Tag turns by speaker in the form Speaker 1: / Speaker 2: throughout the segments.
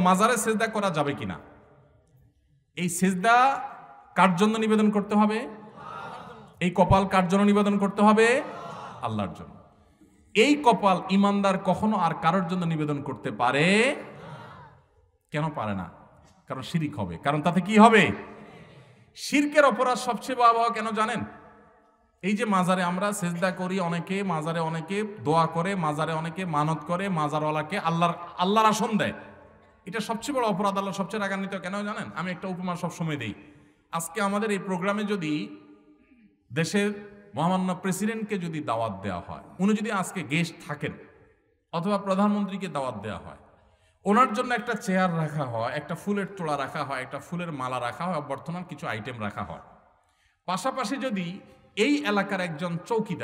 Speaker 1: মাজারে সেজদা করা যাবে কিনা, এই সেজদা কার জন্য নিবেদন করতে হবে? এই কপাল কার জন্য নিবেদন করতে হবে? আল্লাহর জন্য। এই কপাল ইমানদার কখনো আর কারোর জন্য নিবেদন করতে পারে? কেন পারে না? কারণ শিরক হবে। কারণ তাতে কি হবে? শিরকের অপরাধ সবচেয়ে ভয়াবহ কেন জানেন? এই যে মাজারে আমরা সেজদা করি, অনেকে মাজারে অনেকে দোয়া করে, মাজারে অনেকে মানত করে, মাজারওয়ালাকে আল্লাহর আসন দেয়। এটা সবচেয়ে বড় অপরাধ, আল্লাহ সবচেয়ে রাগান্বিত কেন জানেন? আমি একটা উপমা সবসময় দেই। আজকে আমাদের এই প্রোগ্রামে যদি দেশের মহামান্য প্রেসিডেন্টকে যদি দাওয়াত দেওয়া হয়, উনি যদি আজকে গেস্ট থাকেন, অথবা প্রধানমন্ত্রীকে দাওয়াত দেওয়া হয়, ওনার জন্য একটা চেয়ার রাখা হয়, একটা ফুলের তোড়া রাখা হয়, একটা ফুলের মালা রাখা হয়, বর্তমান কিছু আইটেম রাখা হয়। পাশাপাশি যদি এই এলাকার একজন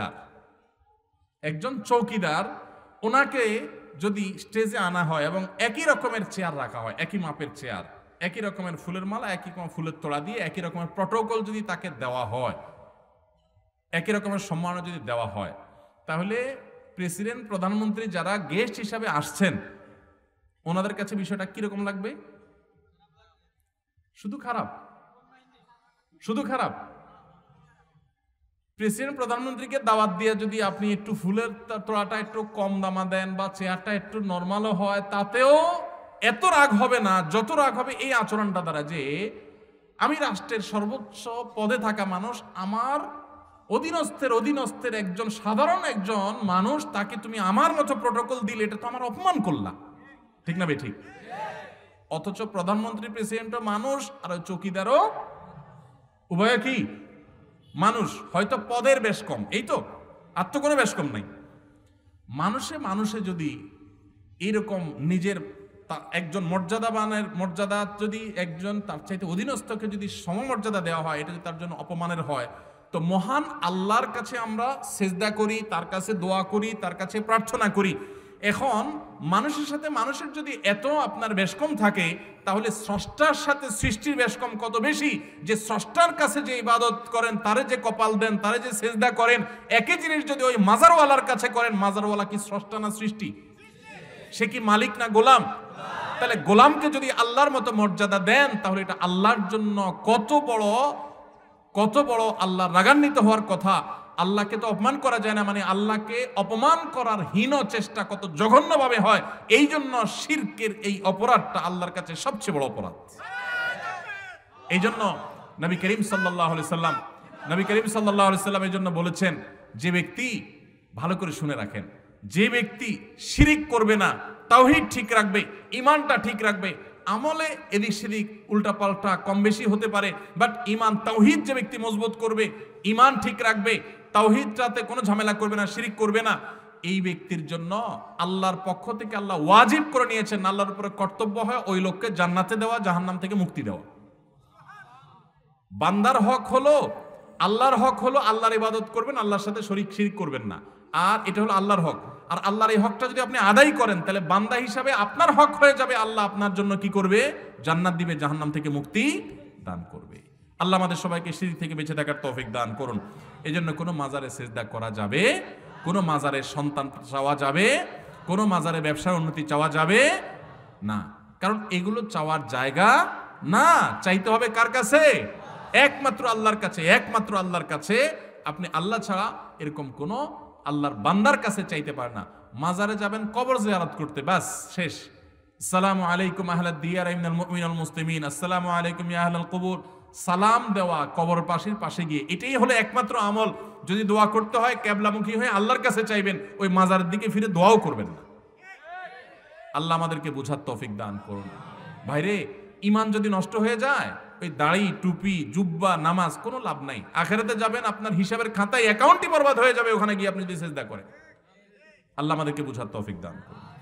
Speaker 1: চৌকিদার ওনাকে যদি স্টেজে আনা হয় এবং একই রকমের চেয়ার রাখা হয়, একই মাপের চেয়ার, একই রকমের ফুলের মালা, একই রকম ফুলের তোড়া দিয়ে একই রকমের প্রটোকল যদি তাকে দেওয়া হয়, একই রকমের সম্মাননা যদি দেওয়া হয়, তাহলে প্রেসিডেন্ট প্রধানমন্ত্রী যারা গেস্ট হিসাবে আসছেন ওনাদের কাছে বিষয়টা কিরকম লাগবে? শুধু খারাপ। প্রেসিডেন্ট প্রধানমন্ত্রীকে দাওয়াত দিয়ে যদি আপনি একটু ফুলের তোড়াটা একটু কম দামা দেন বা চেয়ারটা একটু নর্মালও হয়, তাতেও এত রাগ হবে না যত রাগ হবে এই আচরণটা দ্বারা, যে আমি রাষ্ট্রের সর্বোচ্চ পদে থাকা মানুষ, আমার অধীনস্থের একজন সাধারণ একজন মানুষ, তাকে তুমি আমার মতো প্রটোকল দিলে এটা তো আমার অপমান করলা, ঠিক না বেঠিক? অথচ প্রধানমন্ত্রী প্রেসিডেন্টও মানুষ আর চৌকিদারও উভয় কি মানুষ, হয়তো পদের বেশ কম, এই তো, আর তো কোনো বেশ কম নাই। মানুষে যদি এইরকম নিজের একজন মর্যাদা যদি একজন তার চাইতে অধীনস্থকে যদি সমমর্যাদা দেওয়া হয়, এটা যদি তার জন্য অপমানের হয়, তো মহান আল্লাহর কাছে আমরা সেজদা করি, তার কাছে দোয়া করি, তার কাছে প্রার্থনা করি। এখন মানুষের সাথে মানুষের যদি এত আপনার বেশকম থাকে, তাহলে স্রষ্টার সাথে সৃষ্টির বেশকম কত বেশি, যে স্রষ্টার কাছে যে ইবাদত করেন, তারে যে কপাল দেন, তারে যে সেজদা করেন, একই জিনিস যদি ওই মাজারওয়ালার কাছে করেন, মাজারওয়ালা কি স্রষ্টা না সৃষ্টি? সে কি মালিক না গোলাম? তাহলে গোলামকে যদি আল্লাহর মতো মর্যাদা দেন, তাহলে এটা আল্লাহর জন্য কত বড় আল্লাহ রাগান্বিত হওয়ার কথা। আল্লাহকে তো অপমান করা যায় না, মানে আল্লাহকে অপমান করার হীন চেষ্টা কত জঘন্যভাবে হয়। এই জন্য শিরকের এই অপরাধটা আল্লাহর কাছে সবচেয়ে বড় অপরাধ। এই জন্য নবী করিম সাল্লাল্লাহু আলাইহি সাল্লাম এই জন্য বলেছেন, যে ব্যক্তি, ভালো করে শুনে রাখেন, যে ব্যক্তি শিরিক করবে না, তাওহীদ ঠিক রাখবে, ঈমানটা ঠিক রাখবে, আমলে এদিক সেদিক উল্টাপাল্টা কম বেশি হতে পারে, বাট ঈমান তাওহীদ যে ব্যক্তি মজবুত করবে, ঈমান ঠিক রাখবে, তাওহীদটাতে কোনো ঝামেলা করবে না, শিরিক করবে না, এই ব্যক্তির জন্য আল্লাহর পক্ষ থেকে আল্লাহ ওয়াজিব করে নিয়েছেন, আল্লাহর উপরে কর্তব্য হয় ওই লোককে জান্নাতে দেওয়া, জাহান্নাম থেকে মুক্তি দেওয়া। বান্দার হক হলো, আল্লাহর হক হলো আল্লাহর ইবাদত করবেন, আল্লাহর সাথে শিরিক করবেন না, আর এটা হলো আল্লাহর হক। আর আল্লাহর এই হকটা যদি আপনি আদায় করেন, তাহলে বান্দা হিসাবে আপনার হক হয়ে যাবে, আল্লাহ আপনার জন্য কি করবে? জান্নাত দিবে, জাহান্নাম থেকে মুক্তি দান করবে। আল্লাহ আমাদের সবাইকে শিরিক থেকে বেঁচে থাকার তৌফিক দান করুন। এই জন্য কোনো মাজারে সেজদা করা যাবে, কোনো মাজারের সন্তান চাওয়া যাবে, কোনো মাজারে ব্যবসার উন্নতি চাওয়া যাবে না, কারণ এগুলো চাওয়ার জায়গা না। চাইতে হবে কার কাছে? একমাত্র আল্লাহর কাছে। একমাত্র আল্লাহর কাছে। আপনি আল্লাহ ছাড়া এরকম কোনো আল্লাহর বান্দার কাছে চাইতে পারে না। মাজারে যাবেন কবর জিয়ারত করতে, বাস শেষ। আসসালামু আলাইকুম আহলাদ দিয়ার মিনাল মুমিনিন ওয়াল মুসলিমিন, আসসালামু আলাইকুম ইয়া আহলাল কুবুর, সালাম দেওয়া কবর পাশে গিয়ে, এটাই হলো একমাত্র আমল। যদি দোয়া করতে হয় কিবলামুখী হয়ে আল্লাহর কাছে চাইবেন, ওই মাজারের দিকে ফিরে দোয়াও করবেন না। আল্লাহ আমাদেরকে বুঝার তৌফিক দান করুন। ভাইরে, ঈমান যদি নষ্ট হয়ে যায়, ওই দাড়ি, টুপি, জুব্বা, নামাজ কোনো লাভ নাই। আখিরাতে যাবেন, আপনার হিসাবের খাতায় অ্যাকাউন্টই বরবাদ হয়ে যাবে ওখানে গিয়ে আপনি যদি সিজদা করেন। আল্লাহ আমাদেরকে বুঝার তৌফিক দান করুন।